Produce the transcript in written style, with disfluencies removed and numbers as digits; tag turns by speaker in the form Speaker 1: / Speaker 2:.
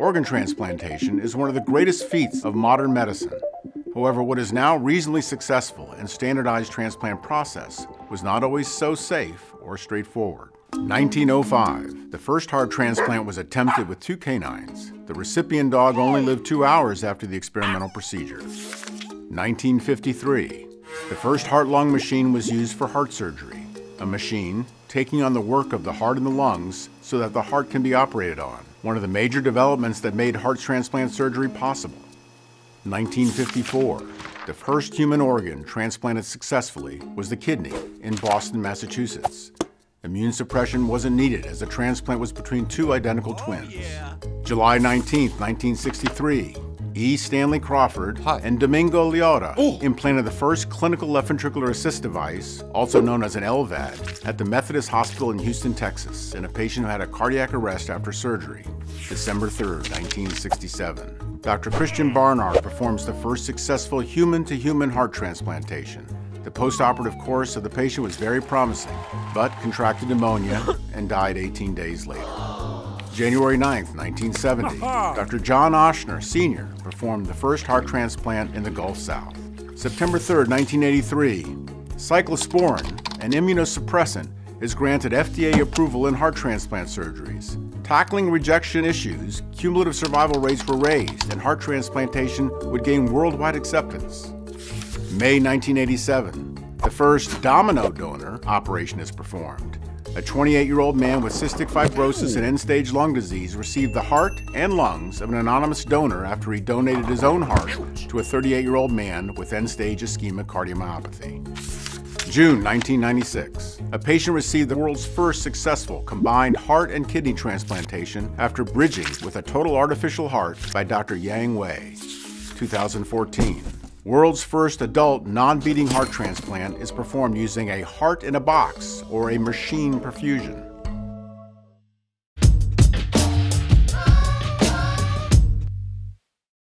Speaker 1: Organ transplantation is one of the greatest feats of modern medicine. However, what is now reasonably successful and standardized transplant process was not always so safe or straightforward. 1905, the first heart transplant was attempted with 2 canines. The recipient dog only lived 2 hours after the experimental procedure. 1953, the first heart-lung machine was used for heart surgery, a machine taking on the work of the heart and the lungs so that the heart can be operated on, one of the major developments that made heart transplant surgery possible. 1954, the first human organ transplanted successfully was the kidney in Boston, Massachusetts. Immune suppression wasn't needed as the transplant was between 2 identical twins. July 19, 1963, E. Stanley Crawford and Domingo Leota implanted the first clinical left ventricular assist device, also known as an LVAD, at the Methodist Hospital in Houston, Texas, in a patient who had a cardiac arrest after surgery. December 3, 1967. Dr. Christian Barnard performs the first successful human-to-human heart transplantation. The postoperative course of the patient was very promising, but contracted pneumonia and died 18 days later. January 9, 1970, Dr. John Ochsner, Sr. performed the first heart transplant in the Gulf South. September 3, 1983, cyclosporin, an immunosuppressant, is granted FDA approval in heart transplant surgeries. Tackling rejection issues, cumulative survival rates were raised, and heart transplantation would gain worldwide acceptance. May 1987, the first domino donor operation is performed. A 28-year-old man with cystic fibrosis and end-stage lung disease received the heart and lungs of an anonymous donor after he donated his own heart to a 38-year-old man with end-stage ischemic cardiomyopathy. June 1996, a patient received the world's first successful combined heart and kidney transplantation after bridging with a total artificial heart by Dr. Yang Wei. 2014. World's first adult non-beating heart transplant is performed using a heart-in-a-box or a machine perfusion.